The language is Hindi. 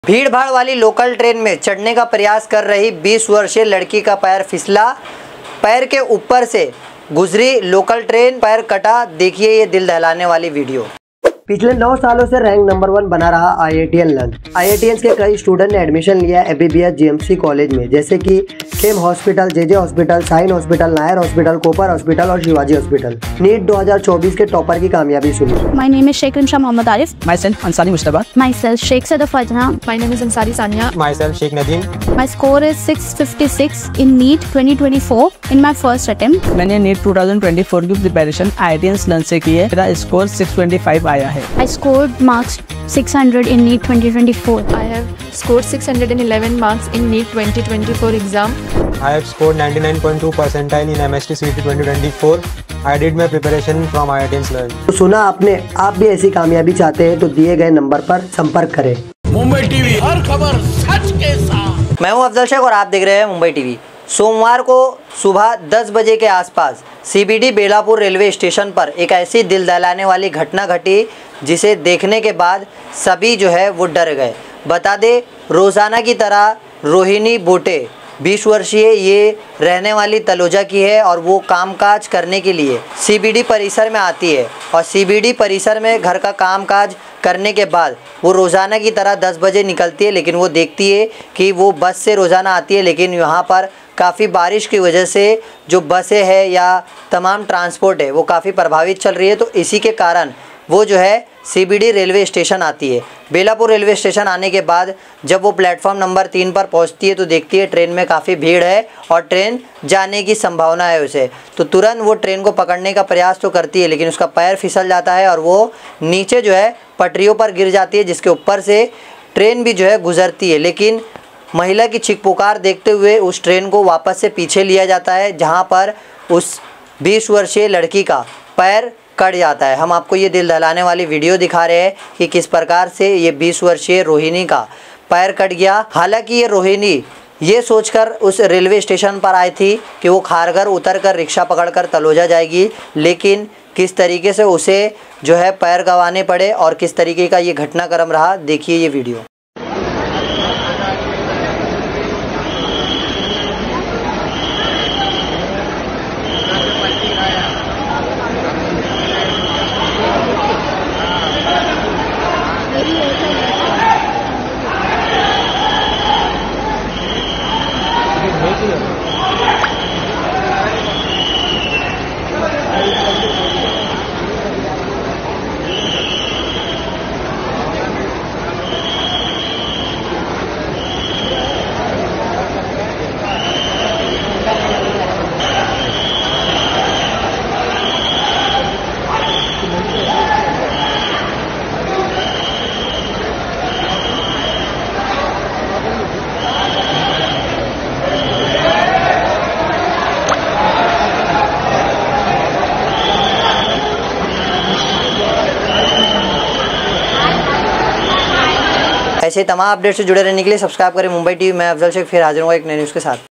भीड़ भाड़ वाली लोकल ट्रेन में चढ़ने का प्रयास कर रही 20 वर्षीय लड़की का पैर फिसला, पैर के ऊपर से गुजरी लोकल ट्रेन, पैर कटा। देखिए ये दिल दहलाने वाली वीडियो। पिछले 9 सालों से रैंक नंबर 1 बना रहा IITian लंच। IITians के कई स्टूडेंट ने एडमिशन लिया MBBS GMC कॉलेज में, जैसे कि KEM hospital, JJ hospital, Sion hospital, Nair hospital, Cooper hospital और शिवाजी हॉस्पिटल। नीट 2024 के टॉपर की कामयाबी सुनी। My name is Sheikh Insha Mohammad Arif. Myself Ansari Mustafa. Myself Sheikh Sada Fajna. My name is Ansari Sanya. Myself Sheikh Nadeem. My score is 656 in NEET 2024 in my first attempt. मैंने नीट 2024 की प्रिपरेशन IITians लंच से की है। मेरा स्कोर 625 आया है। I scored marks 600 in NEET 2024. I have scored 611 marks in NEET 2024 exam. I have scored 99.2 percentile in MST CET 2024. I did my preparation from IITians Learn. तो सुना आपने, आप भी ऐसी कामयाबी चाहते हैं तो दिए गए नंबर पर संपर्क करें। मुंबई टीवी, हर खबर सच के साथ। मैं हूं अफजल शेख और आप देख रहे हैं मुंबई टीवी। सोमवार को सुबह 10 बजे के आसपास CBD बेलापुर रेलवे स्टेशन पर एक ऐसी दिल दहलाने वाली घटना घटी जिसे देखने के बाद सभी जो है वो डर गए। बता दे, रोज़ाना की तरह रोहिणी बोटे 20 वर्षीय ये रहने वाली तलोजा की है और वो कामकाज करने के लिए CBD परिसर में आती है और CBD परिसर में घर का कामकाज करने के बाद वो रोज़ाना की तरह 10 बजे निकलती है। लेकिन वो देखती है कि वो बस से रोज़ाना आती है, लेकिन यहाँ पर काफ़ी बारिश की वजह से जो बसें हैं या तमाम ट्रांसपोर्ट है वो काफ़ी प्रभावित चल रही है। तो इसी के कारण वो जो है CBD रेलवे स्टेशन आती है। बेलापुर रेलवे स्टेशन आने के बाद जब वो प्लेटफॉर्म नंबर 3 पर पहुंचती है तो देखती है ट्रेन में काफ़ी भीड़ है और ट्रेन जाने की संभावना है उसे। तो तुरंत वो ट्रेन को पकड़ने का प्रयास तो करती है, लेकिन उसका पैर फिसल जाता है और वो नीचे जो है पटरियों पर गिर जाती है, जिसके ऊपर से ट्रेन भी जो है गुजरती है। लेकिन महिला की चीख पुकार देखते हुए उस ट्रेन को वापस से पीछे लिया जाता है, जहाँ पर उस 20 वर्षीय लड़की का पैर कट जाता है। हम आपको ये दिल दहलाने वाली वीडियो दिखा रहे हैं कि किस प्रकार से ये 20 वर्षीय रोहिणी का पैर कट गया। हालांकि ये रोहिणी ये सोचकर उस रेलवे स्टेशन पर आई थी कि वो खारघर उतरकर रिक्शा पकड़कर तलोजा जाएगी, लेकिन किस तरीके से उसे जो है पैर गंवाने पड़े और किस तरीके का ये घटनाक्रम रहा, देखिए ये वीडियो। ऐसे तमाम अपडेट से जुड़े रहने के लिए सब्सक्राइब करें मुंबई टीवी। मैं अफजल शेख फिर हाजिर हूँ एक नई न्यूज़ के साथ।